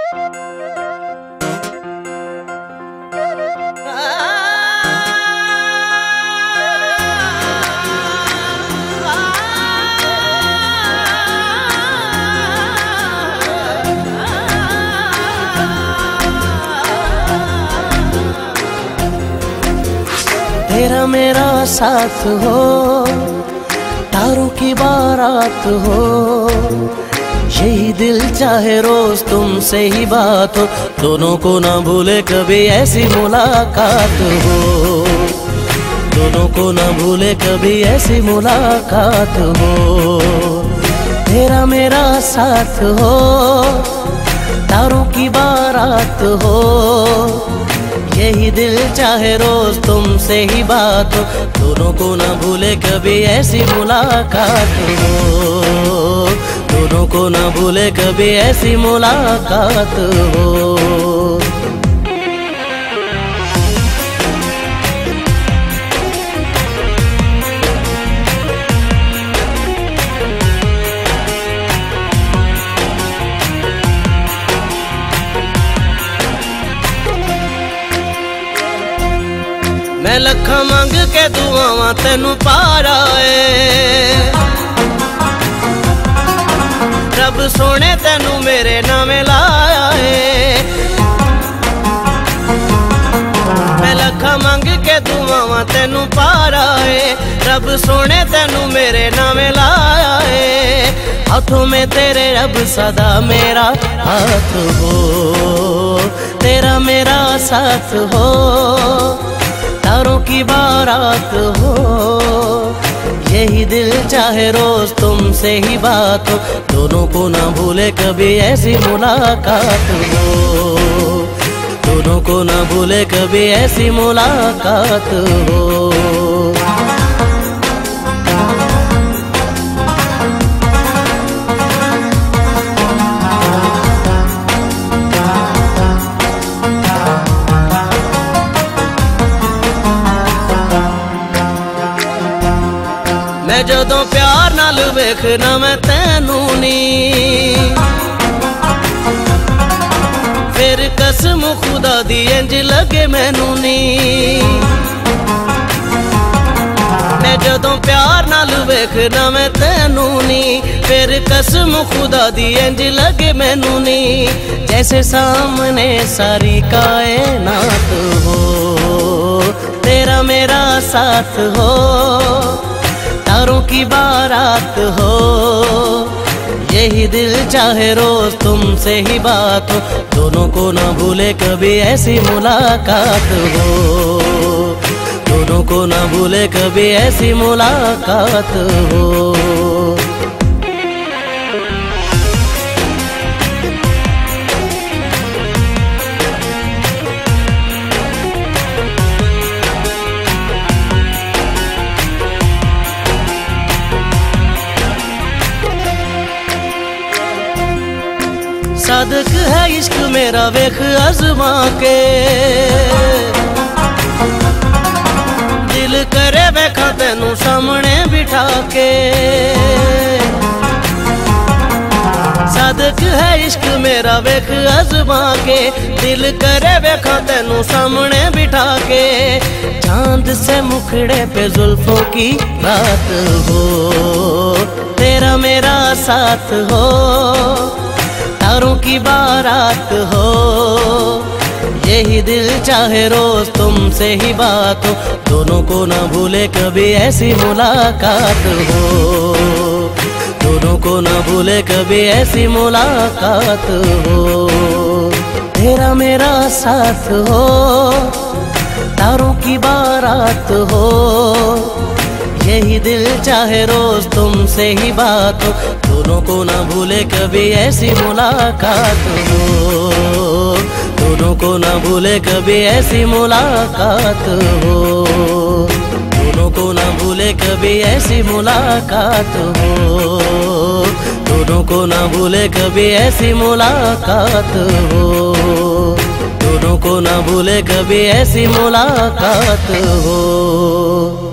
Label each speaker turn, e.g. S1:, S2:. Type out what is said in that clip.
S1: तेरा मेरा साथ हो, तारों की बारात हो, यही दिल चाहे रोज तुमसे ही बात हो, दोनों को ना भूले कभी ऐसी मुलाकात हो, दोनों को ना भूले कभी ऐसी मुलाकात हो। तेरा मेरा साथ हो, तारों की बारात हो, यही दिल चाहे रोज तुमसे ही बात हो, दोनों को ना भूले कभी ऐसी मुलाकात हो, दोनों को ना भूले कभी ऐसी मुलाकात हो। मैं लखा मंग के दुआवां तेनू पार आए, रब सोने तेनू मेरे नामे लाया है। मैं लखा मंग के दुआवां तेनू पार आए, रब सोने तेनू मेरे नामे लाया है। हाथों में तेरे रब सदा मेरा हाथ हो, तेरा मेरा साथ हो, तारों की बारात हो, यही दिल चाहे रोज तुमसे ही बात हो, दोनों को ना भूले कभी ऐसी मुलाकात हो, दोनों को ना भूले कभी ऐसी मुलाकात हो। मैं जदों प्यार नाल वेखना मैं तैनू नी, फिर कसम खुदा दी इंज लगे मैनू नी। मैं जदों प्यार नाल वेखना मैं तैनू नी, फिर कसम खुदा दी इंज लगे मैनू नी। जैसे सामने सारी कायनात हो, तेरा मेरा साथ हो, तारों की बारात हो, यही दिल चाहे रोज तुमसे ही बात हो, दोनों को ना भूले कभी ऐसी मुलाकात हो, दोनों को ना भूले कभी ऐसी मुलाकात हो। सादक है इश्क मेरा वेख आजमा के, दिल करे वेखा तेनू सामने बिठा के। सादक है इश्क मेरा वेख आजमा के, दिल करे वेखा तेनू सामने बिठा के। चांद से मुखड़े पे जुल्फों की बात हो, तेरा मेरा साथ हो, तारों की बारात हो, यही दिल चाहे रोज तुमसे ही बात हो, दोनों को ना भूले कभी ऐसी मुलाकात हो, दोनों को ना भूले कभी ऐसी मुलाकात हो। तेरा मेरा साथ हो, तारों की बारात हो, यही दिल चाहे रोज तुमसे ही बात हो, दोनों को ना भूले कभी ऐसी मुलाकात हो, दोनों को ना भूले कभी ऐसी मुलाकात हो, दोनों को ना भूले कभी ऐसी मुलाकात हो, दोनों को ना भूले कभी ऐसी मुलाकात हो, दोनों को ना भूले कभी ऐसी मुलाकात हो।